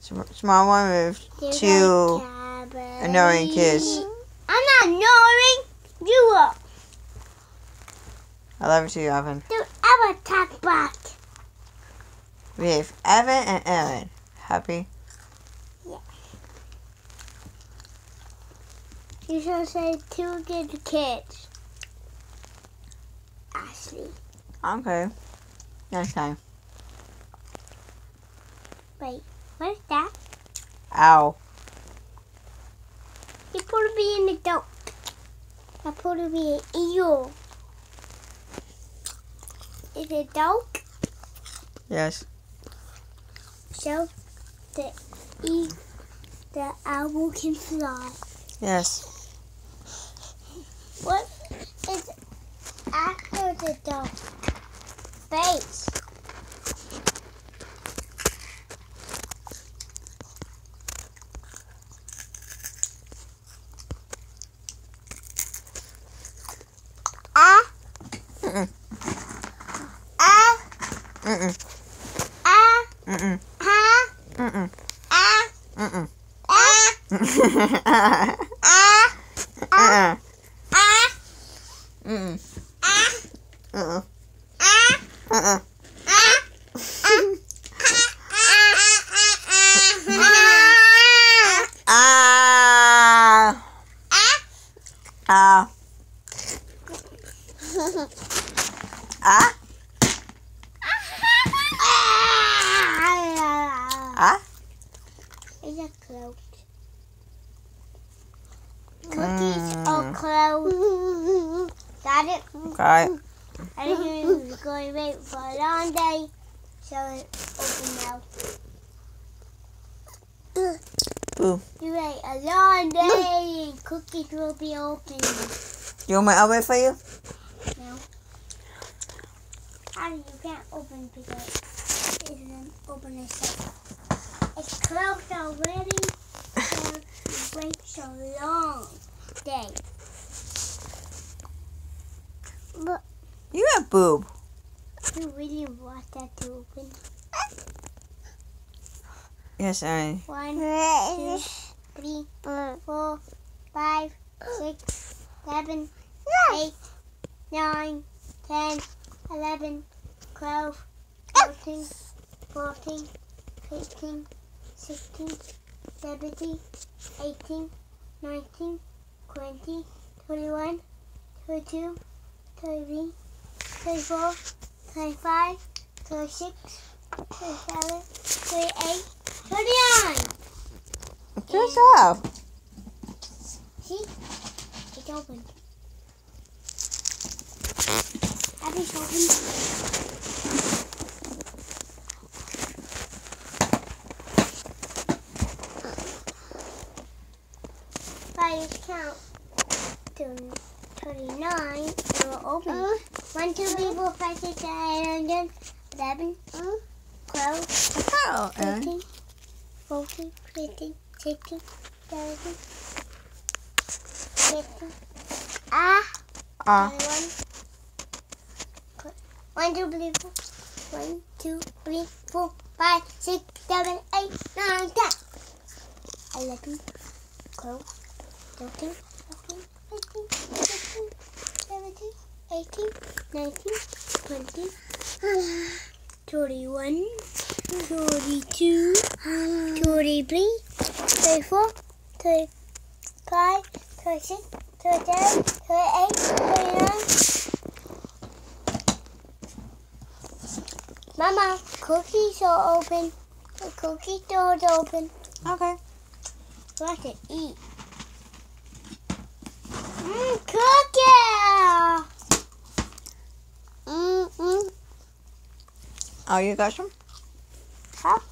Small one with two annoying kids. I'm not annoying. You are. I love you too, Evan. Don't ever talk back. We have Evan and Ellen. Happy? Yeah. You should say two good kids. Ashley. Okay. Next time. Wait, what is that? Ow. You're supposed to be in the dog. You're supposed to be an eel. Is it a dog? Yes. So the owl can fly. Yes. What is after the dog? Face. Mm-mm. Mm-mm. Mm-mm. Mm-mm. Mm-mm. Is it closed? Cookies are closed. Got it? Okay. I think we're going to wait for a long day, so it's open now. Boo. You wait a long day and cookies will be open. You want me to open it for you? No. Honey, you can't open because it isn't open itself. It's closed already, so you wait so long day. But You have boob. you really want that to open? Yes, I. 1, 2, 3, 4, 5, 6, 7, 8, 9, 10, 11, 12, 13, 14, 15, 16, 17, 18, 19, 20, 21, 22, 23, 24, 25, 26, 27, 28, 29. Just up. See? It's open. Abby's open. Let's count to 29. It will open. 1, 2, 3, 4, 5, 6, 7, 8, 9, 10, 11, 12, Oh, 13, 14, 15, 16, 17, 18. Ah. 1, 2, 3, 4. 1, 2, 3, 4, 5, 6, 7, 8, 9, 10. 11, 12, 13, 14, 15, 16, 17, 18, 19, 20, 21, 22, 23, 24, 25, 26, 27, 28, 29. Mama, cookies are open. The cookie door's open. Okay. What to eat? Cookie! Oh, you got some? Huh?